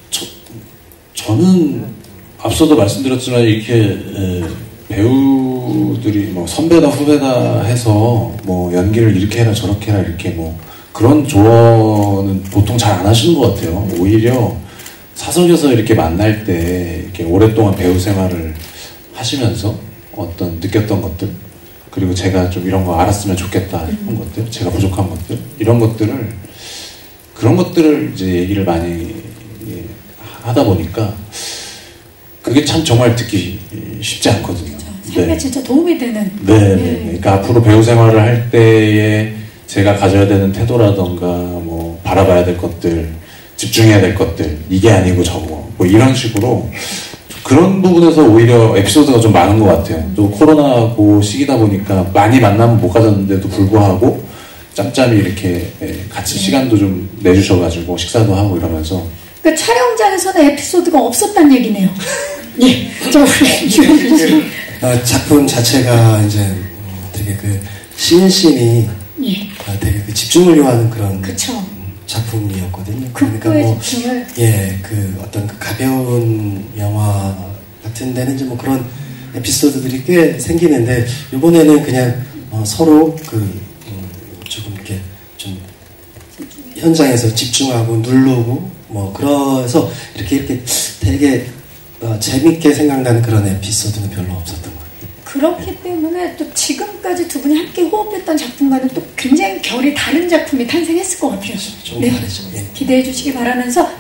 저는 앞서도 말씀드렸지만 이렇게 배우들이 뭐 선배다 후배다 해서 뭐 연기를 이렇게 해라 저렇게 해라 이렇게 뭐 그런 조언은 보통 잘 안 하시는 것 같아요. 오히려 사석에서 이렇게 만날 때 이렇게 오랫동안 배우 생활을 하시면서 어떤 느꼈던 것들 그리고 제가 좀 이런 거 알았으면 좋겠다 싶은 것들 제가 부족한 것들 이런 것들을 그런 것들을 이제 얘기를 많이 하다 보니까 그게 참 정말 듣기 쉽지 않거든요. 삶에 네. 진짜 도움이 되는. 네. 그러니까 앞으로 배우 생활을 할 때에 제가 가져야 되는 태도라던가 뭐 바라봐야 될 것들, 집중해야 될 것들 이게 아니고 저거 뭐 이런 식으로 그런 부분에서 오히려 에피소드가 좀 많은 것 같아요. 또 코로나 그 시기다 보니까 많이 만나면 못 가졌는데도 불구하고 짬짬이 이렇게 같이 시간도 좀 내주셔가지고 식사도 하고 이러면서. 그러니까 촬영장에서는 에피소드가 없었단 얘기네요. 예, 저 작품 자체가 이제 되게 그 씬이 예. 되게 그 집중을 요하는 그런 그쵸. 작품이었거든요. 그러니까 뭐 집중을 그 어떤 그 가벼운 영화 같은 데는 이제 뭐 그런 에피소드들이 꽤 생기는데 이번에는 그냥 서로 조금 이렇게 좀 현장에서 집중하고 누르고 뭐 그래서 이렇게 되게 재밌게 생각나는 그런 에피소드는 별로 없었던 것 같아요. 그렇기 때문에 또 지금까지 두 분이 함께 호흡했던 작품과는 또 굉장히 결이 다른 작품이 탄생했을 것 같아요. 좀 다르죠. 예. 기대해 주시기 바라면서